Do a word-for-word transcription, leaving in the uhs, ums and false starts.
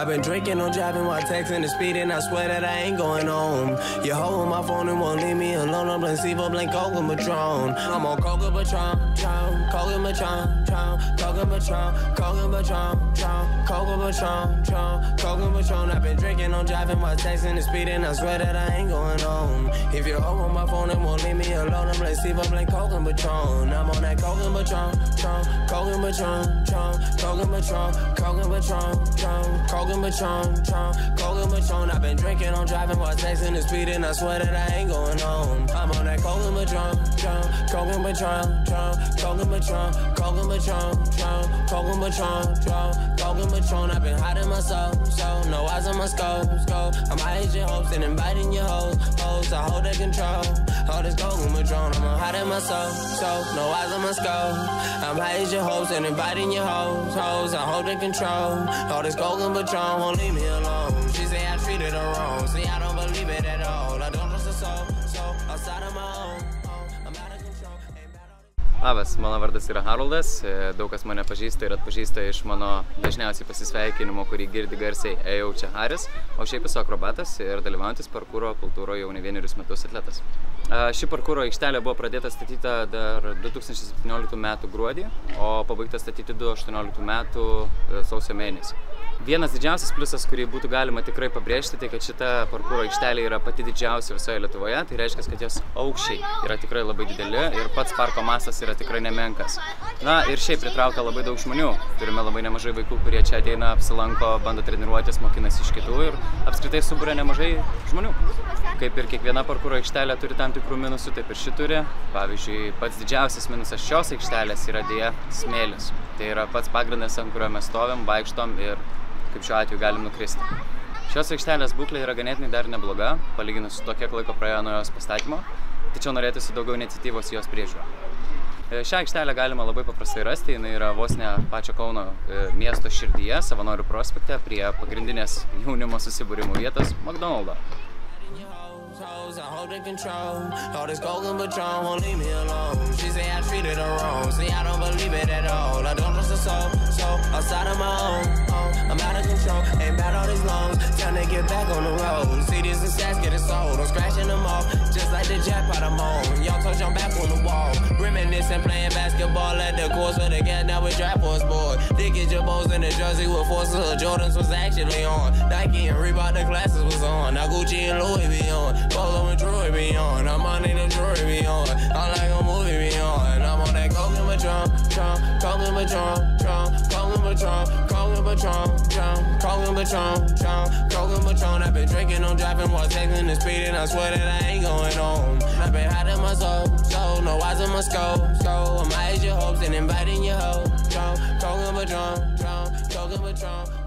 been drinking, I'm driving while texting and speeding. I swear that I ain't going home. You hold my phone and won't leave me alone. I'm blank Sivo, blank Coca Patron. I'm on Coca Patron, Tron, Coca Patron, Tron, Coca Patron, Coca Patron, Tron, Coca Patron, Tron, Coca Patron. I've been drinking, I'm driving while texting and speeding. I swear that I ain't going home. If you hold my phone and won't leave me alone, I'm blank Sivo, blank Coca Patron. I'm on that Coca Patron, Tron, Coca Patron, Tron, Coca Patron, Coca Patron, Tron, Coca Patron, Tron, Coca Patron. I've been drinking, I'm driving while texting and speeding. I swear that I ain't going home. I'm on that Coca Patron, Tron, Coca Patron, Tron, Coca Patron, Coca Patron, Tron, Coca Patron, Tron, Coca Patron. I've been hiding my soul, so no eyes on my scope, scope. I'm hiding your hopes and inviting your hoes, hoes. I hold the control. All this Coca Patron, I'm hiding my soul, so no eyes on my scope. I'm hiding your hopes and inviting your hoes, hoes. I hold the control. All this Coca Patron won't leave me alone. She say I treated her wrong. See, I don't believe it at all. I don't trust her soul, so outside of my own. I'm out of control. Labas, mano vardas yra Haroldas, daug kas mane pažįsta ir atpažįsta iš mano dažniausiai pasisveikinimo, kurį girdi garsiai ėjau čia Haris, o šiaip esu akrobatas ir dalyvaujantis parkūro kultūroje jau ne vienerius metus atletas. Ši parkūro aikštelė buvo pradėta statyta dar du tūkstančiai septynioliktų metų gruodį, o pabaigta statyti du tūkstančiai aštuonioliktų metų sausio mėnesį. Vienas didžiausias pliusas, kurį būtų galima tikrai pabrėžti, tai kad šita parkūro aikštelė yra pati didžiausia visoje Lietuvoje, tai reiškia, kad jos aukščiai yra tikrai labai dideli ir pats parko mastas yra tikrai nemenkas. Na ir šiaip pritraukia labai daug žmonių. Turime labai nemažai vaikų, kurie čia ateina, apsilanko, bando treniruotis, mokinasi iš kitų ir apskritai suburia nemažai žmonių. Kaip ir kiekviena parkūro aikštelė turi tam tikrų minusų, taip ir ši turi. Pavyzdžiui, pats didžiausias minusas šios aikštelės yra deja smėlis. Tai yra pats pagrindas, ant kurio mes stovim, vaikštom ir kaip šiuo atveju galim nukristi. Šios aikštelės būklė yra ganėtinai dar nebloga, palyginus su to, kiek laiko praėjo nuo jos pastatymo, tačiau norėtųsi daugiau iniciatyvos jos priežiūro. Šią aikštelę galima labai paprastai rasti, jinai yra vos ne pačio Kauno miesto širdyje, Savanorių prospekte, prie pagrindinės jaunimo susibūrimų vietos McDonald'o. I hold the control. All this Coca Patron won't leave me alone. She say I treated her wrong. See, I don't believe it at all. I don't trust her soul, so outside of my own. I'm out of control. Ain't bad all these loans. Time to get back on the road. See, this success getting sold. I'm scratching them off, just like the jackpot I'm on. Y'all told y'all back on the wall. Reminiscing, playing basketball at the course with the gas. Now we draft for a sport. They get your bows in the jersey with forces. Jordans was actually on. Nike and Reebok, the classes was on. Now Gucci and Louis be on. Polo and Troy be on. I'm on in the jewelry be on. I'm like a movie be on. I'm on that Coca Patron, Tron, Coca Patron, Tron, Coca Patron, Coca Patron, Tron, Coca Patron, Tron, Coca Patron. I've been drinking, I'm driving while texting and speeding. I swear that I ain't going home. I've been hiding my soul, so no eyes on my scope, so I'm hiding your hopes and inviting your hoes. Tron, Coca Patron, Tron, Coca Patron.